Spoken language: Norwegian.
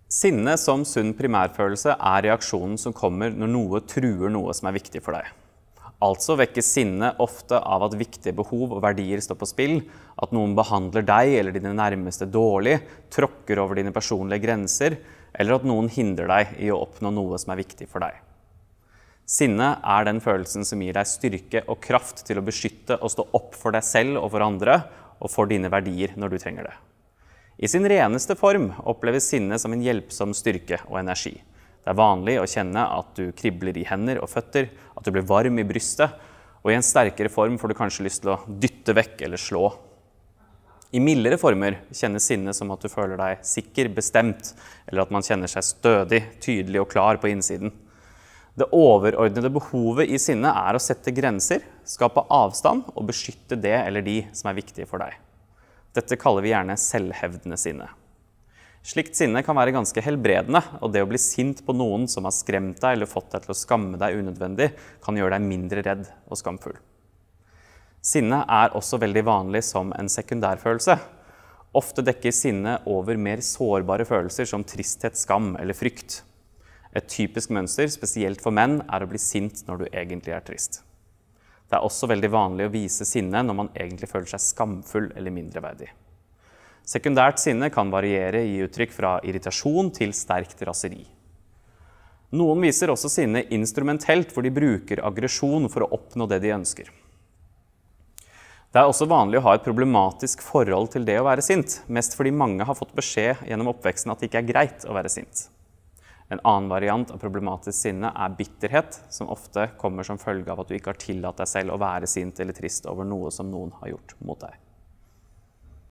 Sinne som sunn primærfølelse er reaksjonen som kommer når noe truer noe som er viktig for deg. Altså vekkes sinne ofte av at viktige behov og verdier står på spill, at noen behandler deg eller dine nærmeste dårlig, tråkker over dine personlige grenser, eller at noen hindrer deg i å oppnå noe som er viktig for deg. Sinne er den følelsen som gir deg styrke og kraft til å beskytte og stå opp for deg selv og for andre, og for dine verdier når du trenger det. I sin reneste form oppleves sinne som en hjelpsom styrke og energi. Det er vanlig å kjenne at du kribler i hender og føtter, at du blir varm i brystet, og i en sterkere form får du kanskje lyst til å dytte vekk eller slå. I mildere former kjennes sinne som at du føler deg sikker, bestemt, eller at man kjenner seg stødig, tydelig og klar på innsiden. Det overordnede behovet i sinne er å sette grenser, skape avstand og beskytte det eller de som er viktige for deg. Dette kaller vi gjerne selvhevdende sinne. Slikt sinne kan være ganske helbredende, og det å bli sint på noen som har skremt deg eller fått deg til å skamme deg unødvendig, kan gjøre deg mindre redd og skamfull. Sinne er også veldig vanlig som en sekundærfølelse. Ofte dekker sinne over mer sårbare følelser som tristhet, skam eller frykt. Et typisk mønster, spesielt for menn, er å bli sint når du egentlig er trist. Det er også veldig vanlig å vise sinne når man egentlig føler seg skamfull eller mindreverdig. Sekundært sinne kan variere i uttrykk fra irritasjon til sterkt raseri. Noen viser også sinne instrumentelt, hvor de bruker aggresjon for å oppnå det de ønsker. Det er også vanlig å ha et problematisk forhold til det å være sint, mest fordi mange har fått beskjed gjennom oppveksten at det ikke er greit å være sint. En annen variant av problematisk sinne er bitterhet, som ofte kommer som følge av at du ikke har tillatt deg selv å være sint eller trist over noe som noen har gjort mot deg.